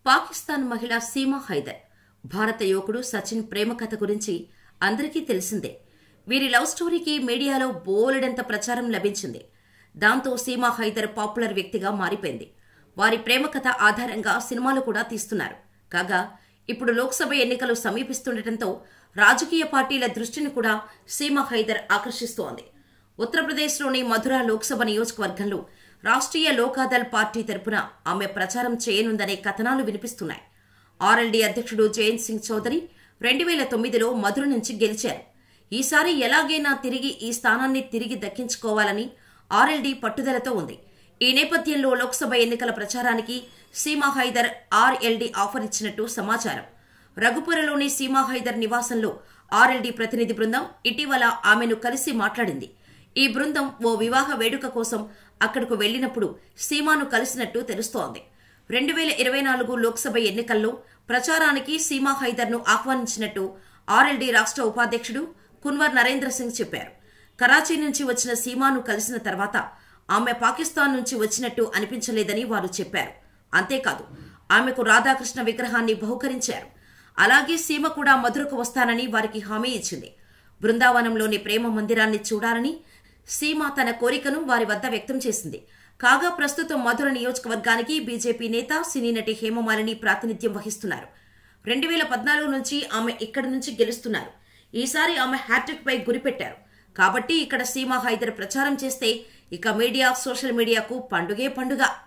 పాకిస్తాన్ మహిళ సీమా హైదర్, భారత యువకుడు సచిన్ ప్రేమ కథ గురించి అందరికీ తెలిసిందే. వీరి లవ్ స్టోరీకి మీడియాలో బోలెడంత ప్రచారం లభించింది. దాంతో సీమా హైదర్ పాపులర్ వ్యక్తిగా మారిపోయింది. వారి ప్రేమ కథ ఆధారంగా సినిమాలు కూడా తీస్తున్నారు. కాగా ఇప్పుడు లోక్సభ ఎన్నికలు సమీపిస్తుండటంతో రాజకీయ పార్టీల దృష్టిని కూడా సీమా హైదర్ ఆకర్షిస్తోంది. ఉత్తరప్రదేశ్లోని మధుర లోక్సభ నియోజకవర్గంలో రాష్ట్రీయ లోకాదళ్ పార్టీ తరపున ఆమె ప్రచారం చేయనుందనే కథనాలు వినిపిస్తున్నాయి. ఆర్ఎల్డీ అధ్యక్షుడు జయంత్ సింగ్ చౌదరి 2009లో మధుర నుంచి గెలిచారు. ఈసారి ఎలాగైనా తిరిగి ఈ స్థానాన్ని తిరిగి దక్కించుకోవాలని ఆర్ఎల్డీ పట్టుదలతో ఉంది. ఈ నేపథ్యంలో లోక్సభ ఎన్నికల ప్రచారానికి సీమా హైదర్ ఆర్ఎల్డీ ఆఫర్ ఇచ్చినట్టు సమాచారం. రఘుపురలోని సీమా హైదర్ నివాసంలో ఆర్ఎల్డీ ప్రతినిధి బృందం ఇటీవల ఆమెను కలిసి మాట్లాడింది. ఈ బృందం ఓ వివాహ వేడుక కోసం అక్కడకు వెళ్లినప్పుడు సీమాను కలిసినట్టు తెలుస్తోంది. 2024 లోక్సభ ఎన్నికల్లో ప్రచారానికి సీమా హైదర్ను ఆహ్వానించినట్టు ఆర్ఎల్డీ రాష్ట్ర ఉపాధ్యక్షుడు కున్వర్ నరేంద్ర సింగ్ చెప్పారు. కరాచీ నుంచి వచ్చిన సీమాను కలిసిన తర్వాత ఆమె పాకిస్తాన్ నుంచి వచ్చినట్టు అనిపించలేదని వారు చెప్పారు. అంతేకాదు, ఆమెకు రాధాకృష్ణ విగ్రహాన్ని బహుకరించారు. అలాగే సీమ కూడా మధురకు వస్తానని వారికి హామీ ఇచ్చింది. బృందావనంలోని ప్రేమ మందిరాన్ని చూడాలని సీమ తన కోరికను వారి వద్ద వ్యక్తం చేసింది. కాగా ప్రస్తుతం మధుర నియోజకవర్గానికి బీజేపీ నేత సినీ నటి హేమమాలిని ప్రాతినిధ్యం వహిస్తున్నారు. 2014 నుంచి ఆమె ఇక్కడి నుంచి గెలుస్తున్నారు. ఈసారి ఆమె హ్యాట్రిక్ పై గురిపెట్టారు. కాబట్టి ఇక్కడ సీమా హైదర్ ప్రచారం చేస్తే ఇక మీడియా, సోషల్ మీడియాకు పండుగే పండుగ.